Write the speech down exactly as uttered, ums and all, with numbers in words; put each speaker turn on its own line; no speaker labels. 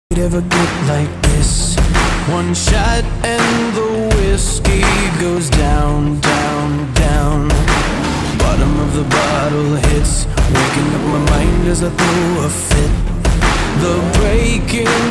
Ever get like this? One shot and the whiskey goes down, down, down. Bottom of the bottle hits, waking up my mind as I throw a fit. The breaking